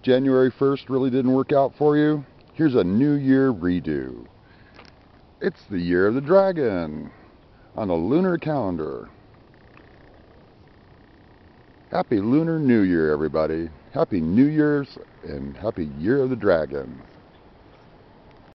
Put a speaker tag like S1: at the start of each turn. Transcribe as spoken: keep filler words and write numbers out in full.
S1: January first really didn't work out for you? Here's a New Year redo. It's the year of the dragon on a lunar calendar. Happy Lunar New Year, everybody. Happy New Year's and happy Year of the Dragon.